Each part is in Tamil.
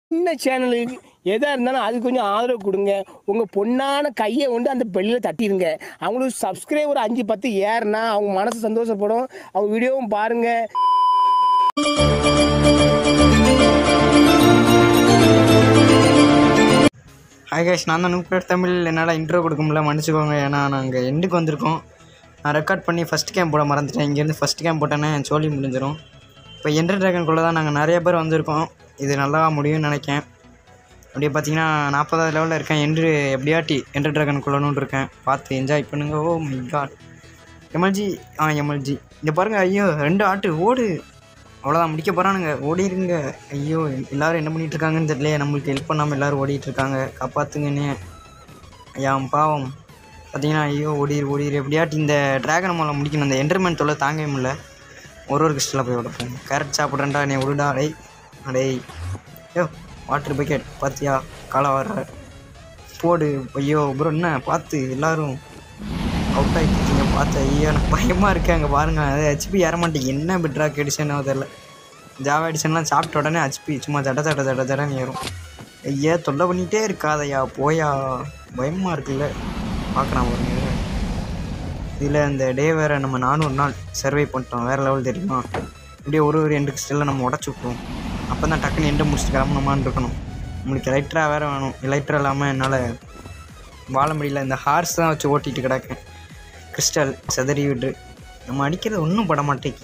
சின்ன சேனலுக்கு எதாக இருந்தாலும் அது கொஞ்சம் ஆதரவு கொடுங்க. உங்கள் பொண்ணான கையை கொண்டு அந்த பெல்லில் தட்டிடுங்க. அவங்களுக்கு சப்ஸ்கிரைபர் 5 10 ஏறுனா அவங்க மனசு சந்தோஷப்படும். அவங்க வீடியோவும் பாருங்கள். ஹாய் கைஸ், நான் தான் நூப்ளேட் தமிழ். என்னால் இன்ட்ரோ கொடுக்க முடியல, மன்னிச்சுக்கோங்க. ஏன்னா நாங்கள் எண்டுக்கு வந்திருக்கோம். நான் ரெக்கார்ட் பண்ணி ஃபஸ்ட் கேம் போட மறந்துட்டேன். இங்கேருந்து ஃபஸ்ட் கேம் போட்டேன்னா என் சோழி முடிஞ்சிடும். இப்போ என்டர் ட்ராகனுக்குள்ளே தான் நாங்கள் நிறைய பேர் வந்திருக்கோம். இது நல்லா முடியும்னு நினைக்கேன். அப்படியே பார்த்தீங்கன்னா 40வது லெவலில் இருக்கேன். எப்படியாட்டி என்டர் ட்ராகனுக்குள்ளணுன்னு இருக்கேன். பார்த்து என்ஜாய் பண்ணுங்க. Oh my god, MLG MLG இங்கே பாருங்கள். ஐயோ 2 ஆட்டு ஓடு. அவ்வளோதான், முடிக்க போகிறானுங்க. ஓடிடுங்க. ஐயோ எல்லோரும் என்ன பண்ணிகிட்ருக்காங்கன்னு தெரியலையே. நம்மளுக்கு ஹெல்ப் பண்ணாமல் எல்லோரும் ஓடிட்டுருக்காங்க. காப்பாற்றுங்கன்னு. ஐயா பாவம் பார்த்தீங்கன்னா. ஐயோ ஓடிடு எப்படியாட்டி இந்த ட்ராகன் மூலம் முடிக்கணும். இந்த என்டர்மெண்ட் தொல்லை தாங்கவே முடியல. ஒரு கிறிஸ்டலில் போய் உடப்போம். கேரட் சாப்பிட்றேன்டா நீ விடுடா. அடே ஐயோ வாட்டர் பக்கெட் பார்த்தியா, காலை வர்ற போடு. ஐயோ ப்ரோ என்ன பார்த்து எல்லோரும் அவுட் ஆகிட்டீங்க. பார்த்து ஐயோ எனக்கு பயமாக இருக்குது. அங்கே பாருங்கள், அது ஹெச்பி ஏற மாட்டேங்க. என்ன பிட்ராக் எடிஷனோ தெரில. ஜாவா எடிஷன்லாம் சாப்பிட்ட உடனே ஹெச்பி சும்மா தடன்னு ஏறும். ஐயா தொல்லை பண்ணிகிட்டே இருக்காதையா, போயா. பயமாக இருக்குல்ல. பார்க்கலாம் பாருங்க. இதில் இந்த டே வேறு நம்ம 400 நாள் சர்வை பண்ணிட்டோம். வேறு லெவல் தெரியுமா. இப்படியே ஒரு எண்டு கிறிஸ்டலில் நம்ம உடச்சி விட்ருவோம். அப்போ தான் டக்குன்னு எண்டை முடிச்சுட்டு கிளம்பணுமான்னு இருக்கணும். நம்மளுக்கு எலைட்ரா வேறு வேணும். எலைட்ரா இல்லாமல் என்னால் வாழ முடியல. இந்த ஹார்ஸ் தான் வச்சு ஓட்டிகிட்டு கிடக்கேன். கிறிஸ்டல் செதறி விடு. நம்ம அடிக்கிறது ஒன்றும் பட மாட்டேங்கி.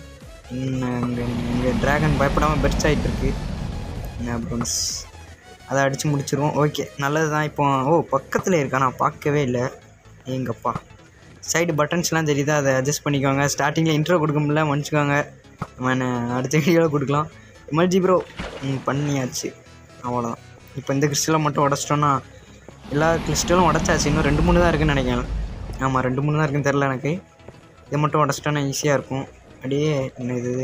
இங்கே ட்ராகன் பயப்படாமல் பெர்ச் ஆகிட்டுருக்கு. என்ன ப்ரோன்ஸ், அதை அடித்து முடிச்சிருவோம். ஓகே நல்லது தான். இப்போ பக்கத்தில் இருக்கா, நான் பார்க்கவே இல்லை. எங்கப்பா சைடு பட்டன்ஸ்லாம் தெரியுதா, அதை அட்ஜஸ்ட் பண்ணிக்கோங்க. ஸ்டார்டிங்கில் இன்ட்ரோ கொடுக்க முடியல, மன்னிச்சுக்கோங்க. நம்ம என்ன அடுத்த வீடியோவில் கொடுக்கலாம். எம்எல்ஜி ப்ரோ பண்ணியாச்சு. அவ்வளோதான். இப்போ இந்த கிறிஸ்டலை மட்டும் உடச்சிட்டோன்னா எல்லா கிறிஸ்டலும் உடச்சாச்சு. இன்னும் 2-3 தான் இருக்குதுன்னு நினைக்கிறேன். ஆமாம் 2-3 தான் இருக்குன்னு தெரில எனக்கு. இதை மட்டும் உடச்சிட்டோன்னா ஈஸியாக இருக்கும். அப்படியே என்ன இது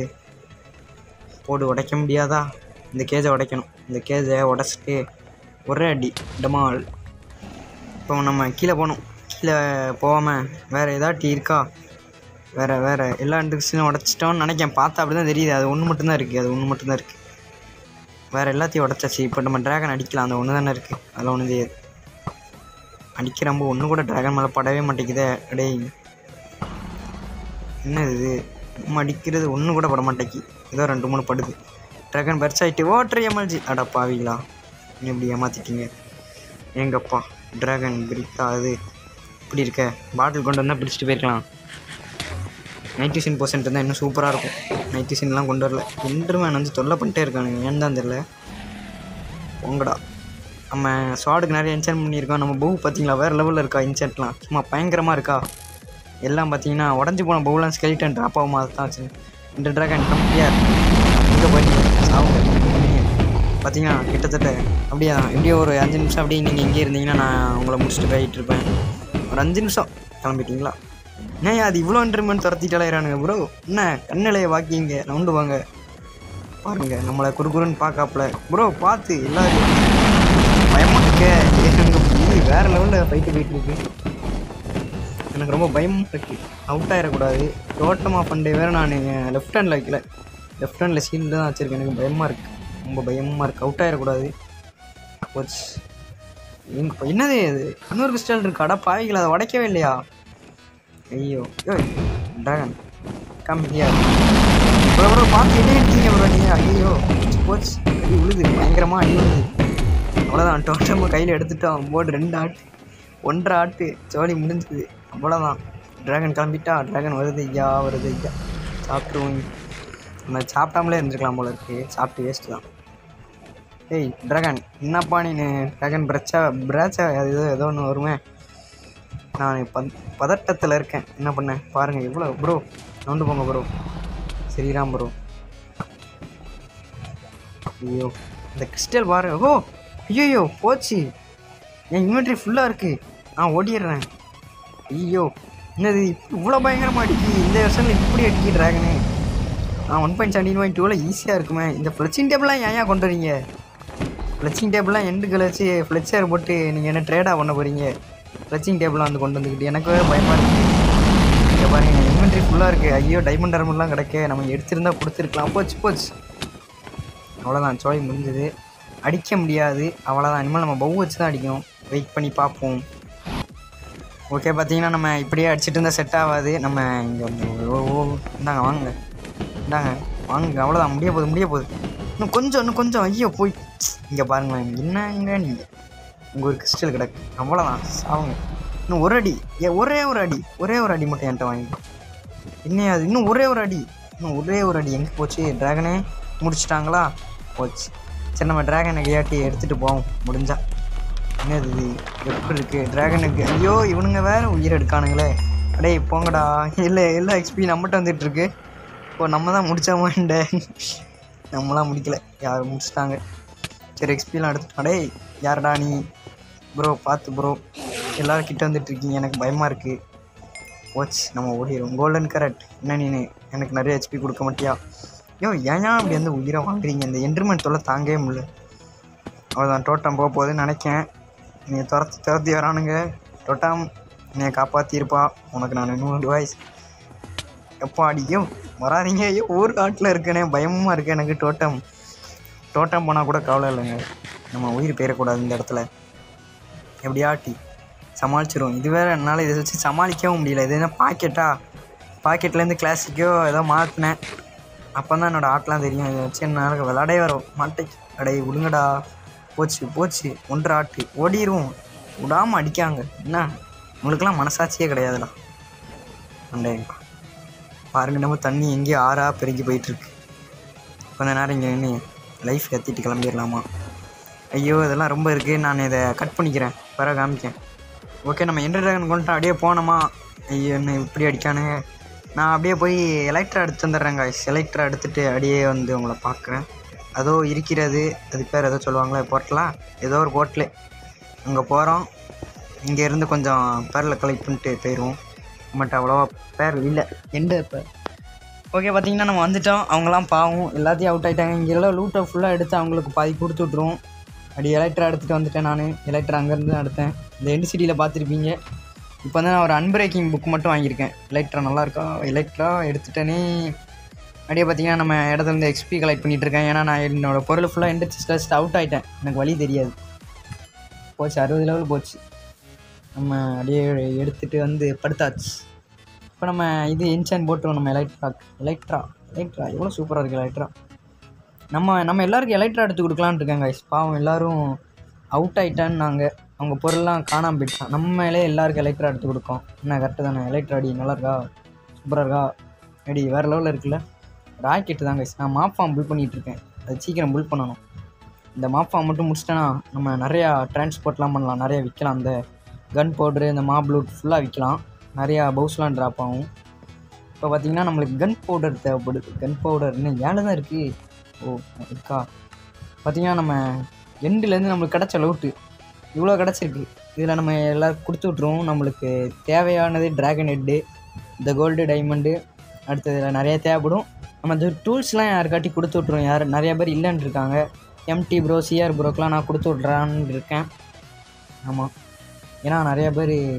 போடு. உடைக்க முடியாதா? இந்த கேஜை உடைக்கணும். இந்த கேஜை உடச்சிட்டு ஒரே அடி டமால். இப்போ நம்ம கீழே போகணும். கீழே போகாமல் வேறு ஏதாட்டி இருக்கா? வேறு எல்லா கிறிஸ்டலும் உடச்சிட்டோன்னு நினைக்கிறேன். பார்த்தா அப்படி தான் தெரியுது. அது ஒன்று மட்டும்தான் இருக்குது. வேறு எல்லாத்தையும் உடச்சாச்சு. இப்போ நம்ம ட்ராகன் அடிக்கலாம். அந்த ஒன்று தானே இருக்குது. அதில் ஒன்று தெரியாது. அடிக்கிறம்போ ஒன்று கூட ட்ராகன் மேலே படவே மாட்டேங்குதே. அடே என்ன இது, நம்ம அடிக்கிறது ஒன்று கூட பட மாட்டேங்கி. ஏதோ 2-3 படுது. ட்ராகன் பெர்ச்சாயிட்டு ஓட்டுற எம்எல்ஜி. அடா பாவீங்களா, நீ இப்படி ஏமாற்றிட்டீங்க. எங்கப்பா ட்ராகன் பிரிக்கா. அது இப்படி இருக்க பாட்டில் கொண்டு வந்தால் பிடிச்சிட்டு போயிருக்கலாம். 97% இருந்தால் இன்னும் சூப்பராக இருக்கும். 97லாம் கொண்டு வரல. என்ட்ருமேன் வந்து தொல்லை பண்ணிட்டே இருக்கானுங்க. ஏன்னு தான் தெரில. போங்கடா. நம்ம ஸ்வாடுக்கு நிறைய இன்சென்ட் பண்ணியிருக்கோம். நம்ம பவு பார்த்தீங்களா, வேறு லெவலில் இருக்கா. இன்சென்ட்லாம் சும்மா பயங்கரமாக இருக்கா. எல்லாம் பார்த்தீங்கன்னா உடஞ்சி போன பவுலாம் ஸ்கெலிட்டன் ட்ராப் ஆகும். அதை தான் வச்சு இந்த ட்ராகன் கம்மியாக இங்கே போயிட்டு சாவுங்க பார்த்தீங்கன்னா. கிட்டத்தட்ட அப்படியே தான். எப்படியோ ஒரு 5 நிமிஷம் அப்படியே நீங்கள் இங்கே இருந்தீங்கன்னா நான் உங்களை முடிச்சுட்டு போயிட்டு இருப்பேன். ஒரு 5 நிமிஷம் கிளம்பிட்டீங்களா? ஏன் அது இவ்வளோ இன்டர்மெண்ட் துரத்திட்டாலேறானுங்க ப்ரோ. என்ன கண்ணிலையை வாக்கிங்க நவுண்டு வாங்க. பாருங்கள் நம்மளை குறுக்குறுன்னு பார்க்காப்புல ப்ரோ. பார்த்து எல்லாரும் பயமாக இருக்க. வேறு லெவலில் ஃபைட்டு போயிட்டுருக்கு. எனக்கு ரொம்ப பயமாக இருக்குது. அவுட் ஆகிடக்கூடாது. டோட்டமாக ஃபண்டே வேறு நான் லெஃப்ட் ஹேண்டில் வைக்கல. லெஃப்ட் ஹேண்டில் ஷீல்டு தான் வச்சுருக்கேன். எனக்கு பயமாக இருக்குது. ரொம்ப பயமாக இருக்குது. அவுட் ஆகிடக்கூடாது. போச்சு. என்னது அது, இன்னொரு கிறிஸ்டல் இருக்குது. அடா பாவிகள், அதை உடைக்கவே இல்லையா? ஐயோ ட்ராகன் கம் ஹியர் ப்ரோ. பார்த்து என்ன எடுத்தீங்க ப்ரோ நீங்கள்? ஐயோ போச்சு. அடி விழுது, பயங்கரமாக அடி விழுது. அவ்வளோதான். டோட்டமாக கையில் எடுத்துட்டோம். போர்டு 2 ஆட்டு 1.5 ஆட்டு சோழி முடிஞ்சுது. அவ்வளோதான். ட்ராகன் கிளம்பிட்டா. ட்ராகன் வருது ஐயா. சாப்பிட்ருவோம். நம்ம சாப்பிட்டாமலே இருந்துருக்கலாம் போல இருக்குது. சாப்பிட்டு வேஸ்ட்டு தான். ஏய் ட்ராகன் என்னப்பா நீ? ட்ராகன் பிராச்சா அது ஏதோ ஒன்று வருமே. நான் பதட்டத்தில் இருக்கேன். என்ன பண்ணேன் பாருங்கள். எவ்வளோ ப்ரோ நோண்டு போங்க ப்ரோ. சரிராம் ப்ரோ. ஐயோ இந்த கிறிஸ்டல் பாரு. ஐயோ போச்சு. என் இன்வென்ட்ரி ஃபுல்லாக இருக்குது. நான் ஓடிடுறேன். ஐயோ என்னது இவ்வளோ பயங்கரமாக அடிக்கி. இந்த வருஷம் இப்படி அடிக்கி ட்ராகனு. நான் 1.17.2 ஈஸியாக இருக்குமே. இந்த ஃப்ளெச்சிங் டேபிள்லாம் ஏன் கொண்டு வரீங்க? ஃப்ளெச்சிங் டேபிள்லாம் எண்டுகளை வச்சு ஃப்ளெச்சர் போட்டு நீங்கள் என்ன ட்ரேடாக பண்ண போகிறீங்க? ஃப்ளெச்சிங் டேபிளாக வந்து கொண்டு வந்துக்கிட்டு எனக்கு வேறு பயமாக இருக்குது. இங்கே பாருங்கள் இன்வென்ட்ரி ஃபுல்லாக இருக்குது. ஐயோ டைமண்ட் ஆர்மர்லாம் கிடக்க. நம்ம எடுத்துருந்தா கொடுத்துருக்கலாம். போச்சு. அவ்வளோதான். சோழி முடிஞ்சது. அடிக்க முடியாது. அவ்வளோதான். இனிமேல் நம்ம பவு வச்சு தான் அடிக்கணும். வெயிட் பண்ணி பார்ப்போம். ஓகே, பார்த்தீங்கன்னா நம்ம இப்படியே அடிச்சுட்டு இருந்தால் செட் ஆகாது. நம்ம இங்கே வந்து இந்தாங்க வாங்க, இந்தாங்க வாங்க. அவ்வளோதான், முடிய போகுது. இன்னும் கொஞ்சம் ஐயோ போய் இங்கே பாருங்களேன். என்னங்க நீங்கள், உங்கள் ஒரு கிறிஸ்டல் கிடக்கு. அவ்வளோதான், சாவுங்க. இன்னும் ஒரு அடி, ஒரே ஒரு அடி மட்டும் என்கிட்ட வாங்கிடும். இன்னும் இன்னும் ஒரே ஒரு அடி எங்கே போச்சு? ட்ராகனே முடிச்சிட்டாங்களா? போச்சு. சரி, நம்ம ட்ராகனை கையாட்டி எடுத்துகிட்டு போவோம் முடிஞ்சா. என்னது இது எப்படி இருக்குது ட்ராகனுக்கு? ஐயோ, இவனுங்க வேறு உயிர் எடுக்கானுங்களே. அடே போங்கடா. இல்லை எல்லா எக்ஸ்பி நம்மகிட்ட வந்துட்டுருக்கு. இப்போ நம்ம தான் முடித்தோமாண்ட. நம்மளாம் முடிக்கலை, யாரும் முடிச்சிட்டாங்க. சரி, எக்ஸ்பிலாம் எடுத்து. அடே யாரடா நீ? ப்ரோ பார்த்து ப்ரோ, எல்லோரும் கிட்டே வந்துட்டுருக்கீங்க, எனக்கு பயமாக இருக்குது. போச்சு, நம்ம ஓடிடும். Golden correct. என்ன நீ எனக்கு நிறைய ஹெச்பி கொடுக்க மாட்டியா? ஏன் அப்படி வந்து உயிரை வாங்குறீங்க? இந்த என்ட்ரிமெண்ட் தொல்லை தாங்கவே முடியல. அவ்வளோதான், டோட்டம் போக போகுதுன்னு நினைக்கேன். நீ துரத்தி வரானுங்க. டோட்டம் நீ காப்பாற்றிருப்பா. உனக்கு நான் 100 வாய்ஸ் எப்போ அடிக்கும் வராதிங்க. ஒரு காட்டில் இருக்கேனே, பயமாக இருக்குது எனக்கு. டோட்டம் போனால் கூட கவலை இல்லைங்க. நம்ம உயிர் போயிடக்கூடாது இந்த இடத்துல. எப்படியாட்டி சமாளிச்சிடும். இது வேறு என்னால் இதை வச்சு சமாளிக்கவும் முடியல. இது என்ன பாக்கெட்லேருந்து கிளாசிக்கோ ஏதோ மாற்றினேன். அப்போ தான் என்னோடய ஆட்டெலாம் தெரியும். இதை வச்சு என்னால் விளாடே வர மாட்டேன். அடே விடுங்கடா. போச்சு 1 ஆட்டு ஓடிடுவோம். விடாமல் அடிக்காங்க. என்ன உங்களுக்கெல்லாம் மனசாட்சியே கிடையாதுடா. அண்டே பாருங்க, நம்ம தண்ணி எங்கேயோ ஆறாக பெருகி போயிட்டுருக்கு. கொஞ்ச நேரம் இங்கே நின்று லைஃப் ஏற்றிட்டு கிளம்பிடலாமா? ஐயோ, இதெல்லாம் ரொம்ப இருக்குது. நான் இதை கட் பண்ணிக்கிறேன், பிறகு காமிக்கேன். ஓகே, நம்ம என்டர் ட்ராகன் கொண்டு அப்படியே போனோமா? ஐயோ, என்ன இப்படி அடிக்கானுங்க. நான் அப்படியே போய் எலக்ட்ரா எடுத்து வந்துடுறேங்க. எலக்ட்ரா எடுத்துகிட்டு அப்படியே வந்து உங்களை பார்க்குறேன். அதோ இருக்கிறது, அதுக்கு பேர் ஏதோ சொல்லுவாங்களே, போர்ட்டலாம், ஏதோ ஒரு போர்ட்லே. அங்கே போகிறோம். இங்கேருந்து கொஞ்சம் பேரில் கலெக்ட் பண்ணிட்டு போயிடுவோம். பட் அவ்வளோவா பேர் இல்லை எண்டு பேர். ஓகே, பார்த்திங்கன்னா நம்ம வந்துவிட்டோம். அவங்களாம் பாவம் எல்லாத்தையும் அவுட் ஆகிட்டாங்க. இங்கே எல்லாம் லூட்டை ஃபுல்லாக எடுத்து அவங்களுக்கு பாதி கொடுத்து விட்ருவோம். அப்படி எலக்ட்ரா எடுத்துகிட்டு வந்துட்டேன் நான். எலக்ட்ரா அங்கேருந்து தான் எடுத்தேன். இந்த எண்டு சிட்டியில் பார்த்துருப்பீங்க. இப்போ வந்து நான் ஒரு அன்பிரேக்கிங் புக் மட்டும் வாங்கியிருக்கேன். எலக்ட்ரா நல்லாயிருக்கா? எலக்ட்ரா எடுத்துட்டேனே. அப்படியே பார்த்திங்கன்னா நம்ம இடத்துல இருந்து எக்ஸ்பி கலெக்ட் பண்ணிகிட்ருக்கேன். ஏன்னா நான் என்னோடய பொருள் ஃபுல்லாக எண்டு ஜஸ்ட் அவுட் ஆகிட்டேன். எனக்கு வழி தெரியாது. போச்சு, 60 லெவல் போச்சு. நம்ம அப்படியே எடுத்துகிட்டு வந்து படுத்தாச்சு. இப்போ நம்ம இது என்சான் போட்டுருவோம். நம்ம எலக்ட்ரா எவ்வளோ சூப்பராக இருக்குது எலக்ட்ரா. நம்ம எல்லாருக்கும் எலக்ட்ரா எடுத்து கொடுக்கலான்னு இருக்காங்க. பாவம் எல்லோரும் அவுட் ஆகிட்டான்னு நாங்கள் அவங்க பொருள்லாம் காணாமல் போயிட்டான். நம்ம மேலே எல்லாருக்கும் எலக்ட்ரா எடுத்து கொடுக்கோம். என்ன கரெக்டு தானே? எலக்ட்ரா அடி நல்லா இருக்கா? சூப்பராக இருக்கா? அடி வேறு லெவலில் இருக்குல்ல. ராக்கெட்டு தாங்க. நான் மாப் ஃபார்ம் பில் பண்ணிகிட்ருக்கேன். அது சீக்கிரம் பில் பண்ணணும். இந்த மாப் ஃபார்ம் மட்டும் முடிச்சிட்டேன்னா நம்ம நிறையா டிரான்ஸ்போர்ட்லாம் பண்ணலாம், நிறையா விற்கலாம். அந்த கன் பவுட்ரு, இந்த மாப் லூட் ஃபுல்லாக விற்கலாம். நிறையா பவுஸ்லாம் ட்ராப் ஆகும். இப்போ பார்த்திங்கன்னா நம்மளுக்கு கன் பவுடர் தேவைப்படுது. கன் பவுடர் இன்னும் 7 தான் இருக்குது. ஓ இருக்கா? பார்த்திங்கன்னா நம்ம எண்டுலேருந்து நம்மளுக்கு கிடச்ச லூட்டு இவ்வளோ கிடச்சிருக்கு. இதில் நம்ம எல்லோரும் கொடுத்து விட்ருவோம். நம்மளுக்கு தேவையானது ட்ராகன் ஹெட்டு, இந்த கோல்டு, டைமண்டு, அடுத்தது இதில் நிறையா தேவைப்படும். நம்ம இந்த டூல்ஸ்லாம் யாருக்காட்டி கொடுத்து விட்ருவோம். நிறையா பேர் இல்லைன்னு இருக்காங்க. எம்டி ப்ரோ, சிஆர் ப்ரோக்கெலாம் நான் கொடுத்து விட்றான்னு இருக்கேன். ஆமாம், ஏன்னா நிறையா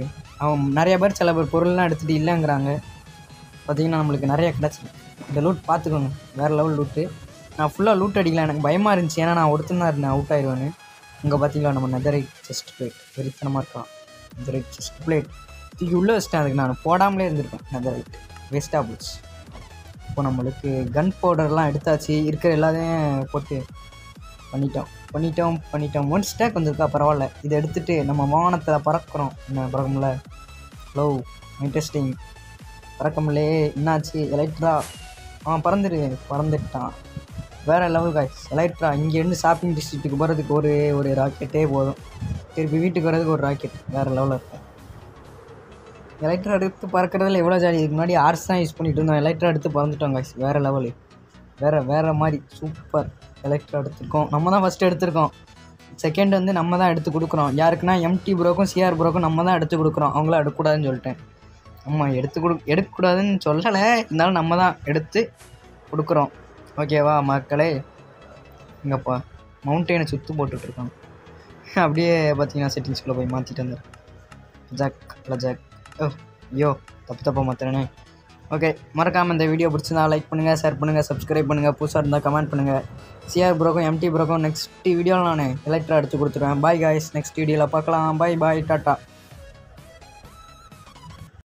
பேர் சில பேர் பொருள்லாம் எடுத்துகிட்டு இல்லைங்கிறாங்க. பார்த்திங்கன்னா நம்மளுக்கு நிறையா கிடச்சிருக்கு. இந்த லூட் பார்த்துக்கோங்க, வேறு லெவல் லூட்டு. நான் ஃபுல்லாக லூட் அடிக்கலாம், எனக்கு பயமாக இருந்துச்சு. ஏன்னா நான் ஒருத்தன் தான் இருந்தேன், அவுட் ஆயிடுவேன்னு. இங்கே பார்த்திங்களா நம்ம நெதரைட் செஸ்ட் பிளேட் வெறித்தனமாக இருக்கான். நெதரைட் செஸ்ட் பிளேட் தூக்கி உள்ளே வச்சிட்டேன். அதுக்கு நான் போடாமலே இருந்திருப்பேன். நெதரைட் வேஸ்ட்டாக போச்சு. இப்போ நம்மளுக்கு கன் பவுடர்லாம் எடுத்தாச்சு. இருக்கிற எல்லாத்தையும் போட்டு பண்ணிட்டோம். 1 ஸ்டாக் வந்துருக்கா, பரவாயில்ல. இதை எடுத்துகிட்டு நம்ம வாகனத்தில் பறக்கிறோம். என்ன பறக்கும்ல? Hello, interesting. பறக்கமில்லே, என்னாச்சு? எலக்ட்ரா பறந்துட்டான். வேறு லெவல் காய்ஸ். எலக்ட்ரா இங்கேருந்து ஷாப்பிங் டிஸ்ட்ரிக்ட்டுக்கு போகிறதுக்கு ஒரு ராக்கெட்டே போதும். திருப்பி வீட்டுக்கு வர்றதுக்கு ஒரு ராக்கெட். வேறு லெவலில் இருக்கும். எலக்ட்ரா எடுத்து பறக்கிறதுல எவ்வளோ ஜாலி. இதுக்கு முன்னாடி ஆர்ஸ் தான் யூஸ் பண்ணிகிட்டு இருந்தோம். எலக்ட்ரா எடுத்து பறந்துட்டோம் காய்ஸ். வேறு லெவலு, வேறு மாதிரி சூப்பர். எலக்ட்ரா எடுத்துருக்கோம். நம்ம தான் ஃபஸ்ட்டு எடுத்திருக்கோம். செகண்ட் வந்து நம்ம தான் எடுத்து கொடுக்குறோம். யாருக்குன்னா எம்டி ப்ரோக்கும் சிஆர் ப்ரோக்கும் நம்ம தான் எடுத்து கொடுக்குறோம். அவங்களாம் எடுக்கக்கூடாதுன்னு சொல்லிட்டேன். ஆமாம், எடுக்கக்கூடாதுன்னு சொல்லலை, இருந்தாலும் நம்ம தான் எடுத்து கொடுக்குறோம். ஓகேவா மக்களே? இங்கேப்பா மவுண்டெயினை சுற்று போட்டுட்ருக்காங்க. அப்படியே பார்த்தீங்கன்னா செட்டிங்ஸ்குள்ளே போய் மாற்றிட்டு வந்தேன். ஜாக் ஓ ஐயோ, தப்பாக மாற்றுறேனே. ஓகே, மறக்காமல் இந்த வீடியோ பிடிச்சிருந்தா லைக் பண்ணுங்கள், ஷேர் பண்ணுங்கள், சப்ஸ்கிரைப் பண்ணுங்கள், புதுசாக இருந்தால் கமெண்ட் பண்ணுங்கள். சிஆர் ப்ரோக்கும் எம்டி ப்ரோக்கும் நெக்ஸ்ட் வீடியோவில் நான் எலக்ட்ரா எடுத்து கொடுத்துருவேன். பாய் காய்ஸ், நெக்ஸ்ட் வீடியோவில் பார்க்கலாம். Bye tata.